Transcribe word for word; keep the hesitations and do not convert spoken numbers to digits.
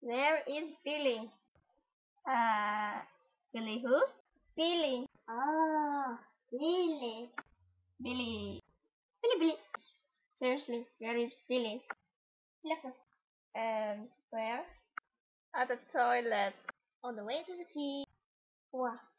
Where is Billy? Uh, Billy who? Billy. Oh, Billy. Billy. Billy, Billy. Seriously, where is Billy? Look. Um, where? At the toilet. On the way to the sea. Wow.